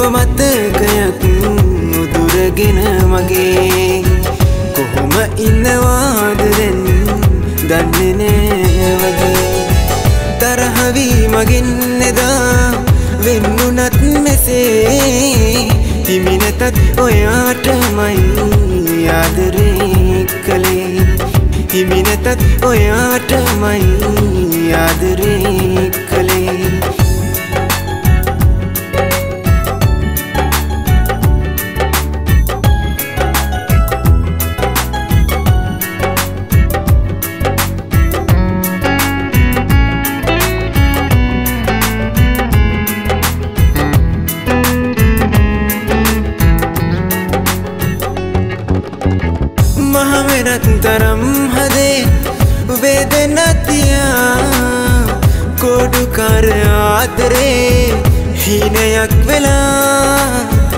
මතකයක් උදුරගෙන මගේ කොහොම ඉන්නවාද දැන් දන්නේ නෑ වගේ තරහ වී මගෙන් එදා වෙන්නුනත් මෙසේ හිමි නැතත් ඔයාටමයි ආදරේ කළේ හිමි නැතත් ඔයාටමයි ආදරේ කළේ तरम हदे वेदनतिया कोडुकार आदरे हीनයක් වෙලා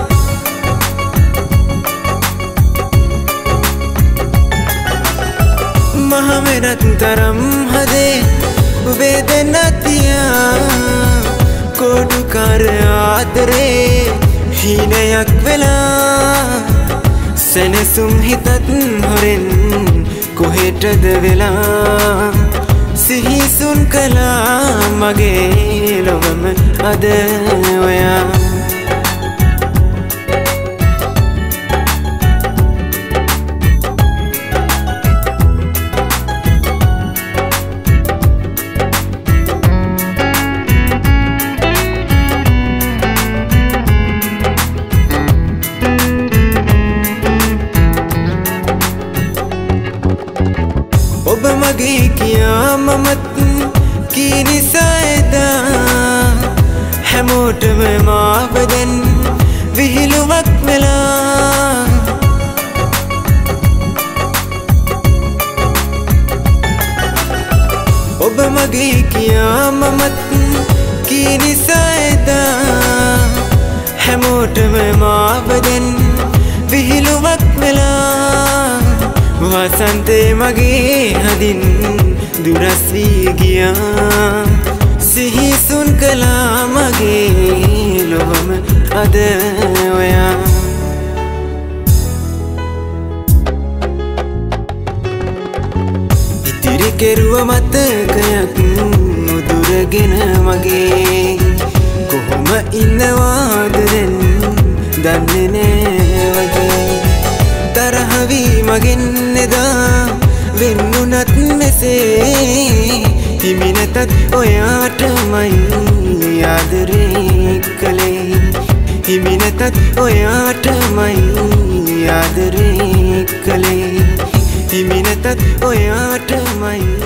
මහමෙරත් තරම් හදේ වේදනතියා कोडुकार आदरे हीनයක් වෙලා සෙනසුම් හිතත් හොරෙන් කොහෙටද වෙලා සිහිසුන් කළා මගේ ලොවම අද ඔයා ඔබ මගේ කියා මමත් කී නිසා එදා හැමෝටම මාව දැන් විහිළුවක් වෙලා ඔබ මගේ කියා මමත් කී නිසා එදා හැමෝටම මාව දැන් විහිළුවක් වෙලා වසන්තේ මගේ හදින් දුරස් වී ගියා සිහිසුන් කළා මගේ ලොවම අද ඔයා ඉතිරි කෙරුව මතකයක් උදුරගෙන මගේ කොහොම ඉන්නවාද දැන් දන්නේ නෑ වගේ තරහ වී මගෙන් එදා වෙන්නුනත් මෙසේ හිමි නැතත් ඔයාටමයි ආදරේ කළේ හිමි නැතත් ඔයාටමයි ආදරේ කළේ හිමි නැතත් ඔයාටමයි